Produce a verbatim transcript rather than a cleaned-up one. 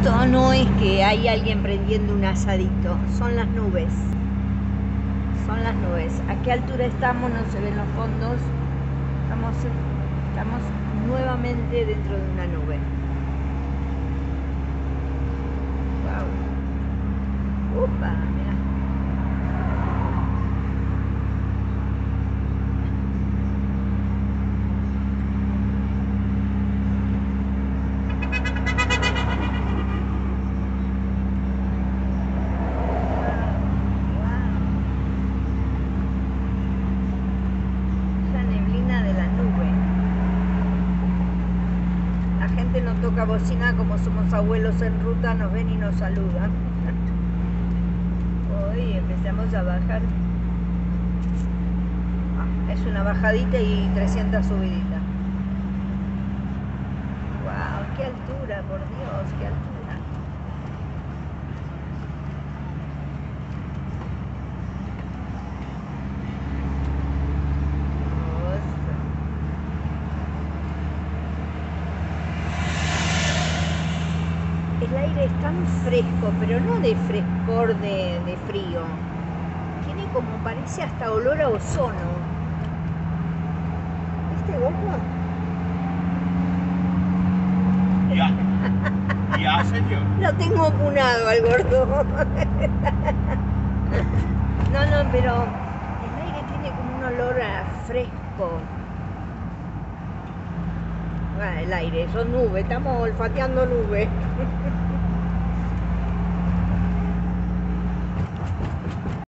Esto no es que hay alguien prendiendo un asadito, son las nubes. Son las nubes. ¿A qué altura estamos? No se ven los fondos. Estamos, estamos nuevamente dentro de una nube. Wow. Upa, mira. No toca bocina, como somos abuelos en ruta, nos ven y nos saludan. Hoy empezamos a bajar. Ah, es una bajadita y trescientas subiditas. Wow, qué altura, por Dios, qué altura. El aire es tan fresco, pero no de frescor de, de frío. Tiene como, parece hasta olor a ozono. ¿Viste, gordo? Ya. Ya, señor. Lo tengo punado al gordo. No, no, pero el aire tiene como un olor a fresco. Ah, el aire, son nubes, estamos olfateando nubes.